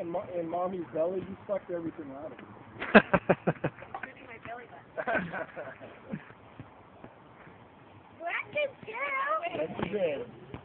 in Mommy's belly, you sucked everything out of it. Including my belly button. Black is girl. That's the game.